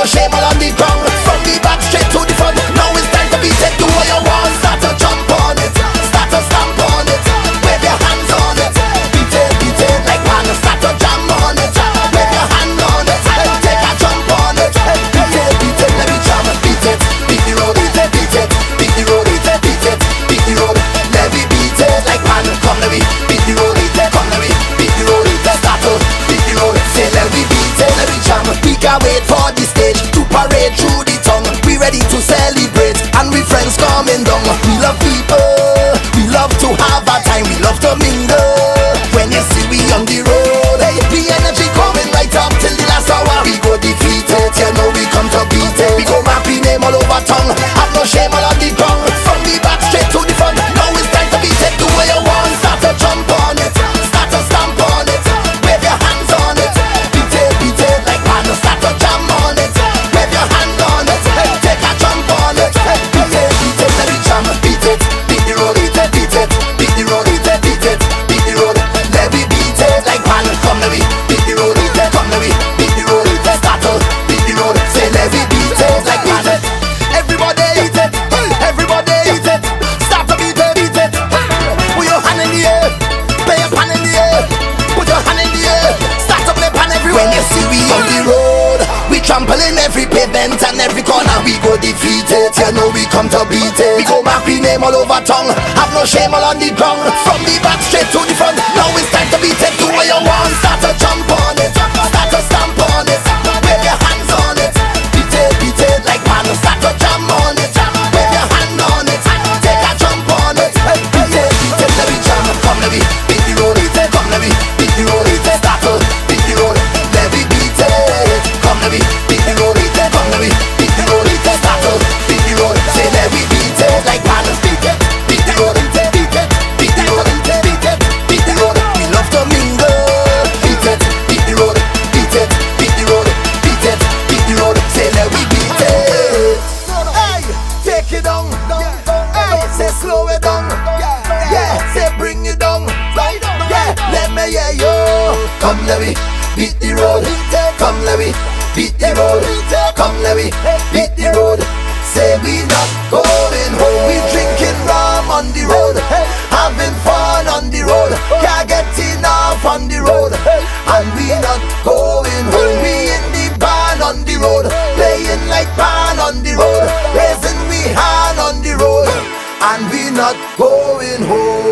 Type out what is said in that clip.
no shame all on the ground. From the back straight to the front. Now it's time to beat it. Do what you want. Start to jump on it. Start to stamp on it. Wave your hands on it. Beat it like man. Start to jam on it. Wave your hand on it. Take a jump on it. Beat it, let me jam. Beat it, beat the road. Beat it, beat the road. Beat it, beat the road. Let me beat it like man. Come let me beat the road. Come let me beat the road. Start to beat the road. Say let me beat it, let me jam. We can wait for the stage to parade through the tongue. We ready to celebrate and we friends coming down. We love people, we love to have a time, we love to mingle. When you see we on the road, hey, the energy coming right up till the last hour. We go defeat it, you know we come to beat it. We go happy name all over tongue, have no shame all on the ground. From the back straight to the front, now it's time to beat it. Do what you want, start to jump on it, start to stamp on it, wave your hands on it. Beat it like man, start to jam on it, wave your hand on it, take a jump on it. Beat it, let me jam. Beat it, beat the road. Beat it, beat the road. Beat it, beat the road. Let me beat it like man. Come let me beat the road. Come let me beat the road. Start to beat the road. Say let me beat it like man. Everybody eat it, everybody eat it. Start to beat it. Put your hand in the air, play your pan in the air. Put your hand in the air, start to play pan everywhere. When you see we on the road, we trampling every pavement and every corner. We go defeat it, you know we come to beat it. We go happy name all over tongue, have no shame all on the ground. From the back straight to the front, now it's time to beat it. Do what you want, start to jump on it, start to stamp on it, wave your hands on it. Beat it like man, start to jam on it, wave your hand on it, take a jump on it. Beat it, let me jam. Come let me beat the road. Come let me beat the road. Start to beat the road. Let me beat it. Come let me beat the road. Come let me beat the road. Start to beat the road. Say let me beat it like man. Beat it, beat the road. Beat it, beat the road. Beat it, beat the road. We love to mingle. Beat it, beat the road. Beat it, beat the road. Beat it, beat the road. Say let me beat it. Hey, take it down. Hey, say slow it down. Yeah, say bring it down. Yeah, let me hear you. Come let me beat the road. Come let me beat the road. Come let me beat the road. Say we not going home. We drinking rum on the road, having fun on the road. Can't get enough on the road, and we not going home. We in the band on the road, playing like band on the road, raising we hand on the road, and we not going home.